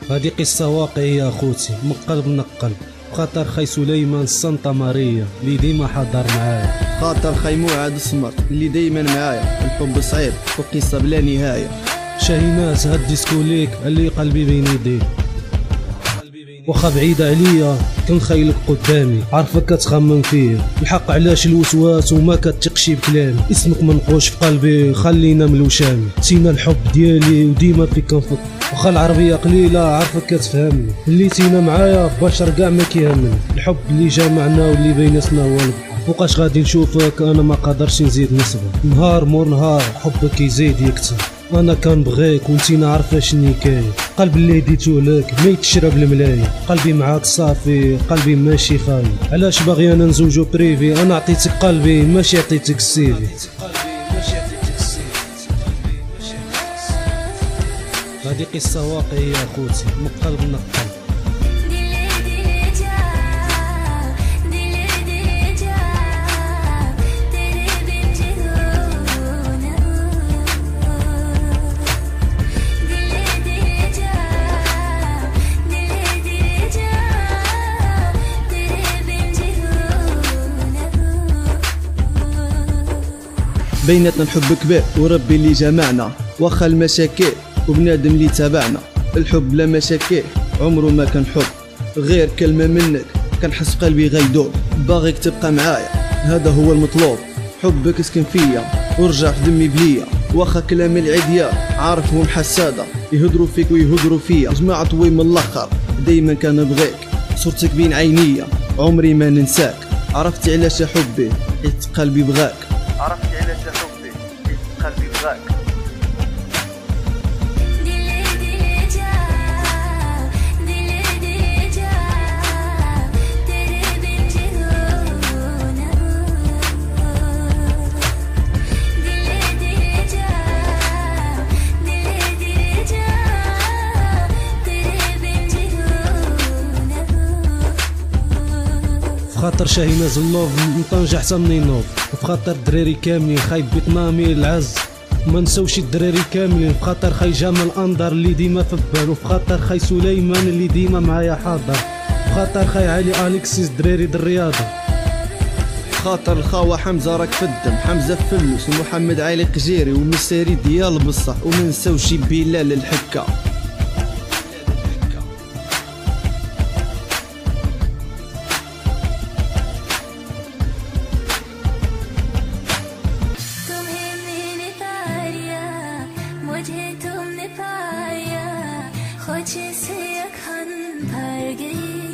هذه قصة واقعية أخوتي من قلب نقلب، بخاطر خي سليمان السانتا ماريا اللي ديما حاضر معايا، خاطر خي موعد السمر اللي دايما معايا، الحب صعيب وقصة بلا نهاية. شاهيناز هاد ديسكوليك اللي قلبي بين يديك، واخا بعيدة عليا كنخيلك قدامي، عارفك كتخمم فيا الحق علاش الوسواس وما كتثقش بكلامي، اسمك منقوش في قلبي خلينا ملوشامي، نسينا الحب ديالي وديما فيك كنفكر، واخا العربية قليلة عارفك كتفهمني، اللي تينا معايا في بشر كاع ما كيهمني، الحب اللي جمعنا واللي بيناتنا هو البحر، فوقاش غادي نشوفك انا ما قادرش نزيد نصبر، نهار مور نهار حبك كيزيد يكتر، انا كنبغيك وانتينا عارفه شني كاين، قلب اللي ديتو لك ما يتشرب الملايين، قلبي معاك صافي قلبي ماشي خاين، علاش باغي انا نزوجو بريفي، انا عطيتك قلبي ماشي عطيتك السيفي. هذه قصة واقعية أخوتي من قلب نقلب. بيناتنا الحب كبير وربي اللي جمعنا، واخا المشاكل وبنادم اللي تابعنا، الحب لا مشاكل عمره ما كان حب، غير كلمة منك كنحس قلبي غيدوب، باغيك تبقى معايا هذا هو المطلوب، حبك اسكن فيا ورجع في دمي بليا، واخا كلام العديان عارفهم حسادة، يهدروا فيك ويهدروا فيا، جماعة طوي من الاخر دايما كنبغيك، صورتك بين عينيا عمري ما ننساك، عرفت علاش يا حبي حيت قلبي بغاك، عرفت علاش يا حبي حيت قلبي بغاك. بخاطر شاهيناز اللوف من طنجة حتى من ينوض، وبخاطر الدراري كاملين خاي بيطنامي العز، ما نساوش الدراري كاملين، بخاطر خاي جمال انظر اللي ديما في بال، وبخاطر خاي سليمان اللي ديما معايا حاضر، بخاطر خاي علي اليكسيس دراري د الرياضه، خاطر الخاوة حمزة راك في الدم، حمزة فلوس ومحمد علي قجيري ومساري ديال بصح، وما نساوش بلال الحكا. मुझे तुमने पाया, खुद से अखन भर गई।